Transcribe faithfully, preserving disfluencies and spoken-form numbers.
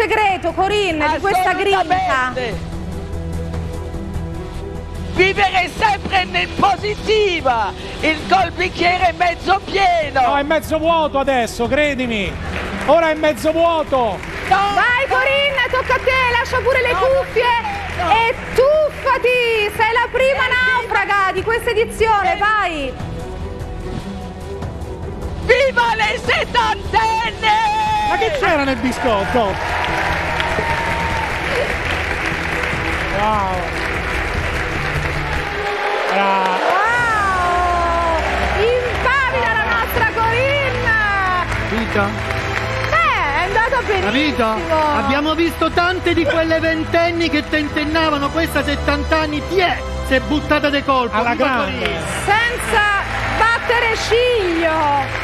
segreto, Corinne, di questa grinta? Vivere sempre nel positiva, il col bicchiere è mezzo pieno. No, è mezzo vuoto adesso, credimi. Ora è mezzo vuoto. No, Vai Corinne, tocca a te, lascia pure le no, cuffie no. e tuffati, sei la prima naufraga di questa edizione, vai. Viva le settantenne! Ma che c'era nel biscotto? Wow. Bravo. Wow! Impavida la nostra Corinne! Vita, Beh, è andata la vita, benissimo! abbiamo visto tante di quelle ventenni che tentennavano, questa settanta anni, ti è, si è buttata di colpo. Alla Viva grande. Corinne. Senza battere ciglio!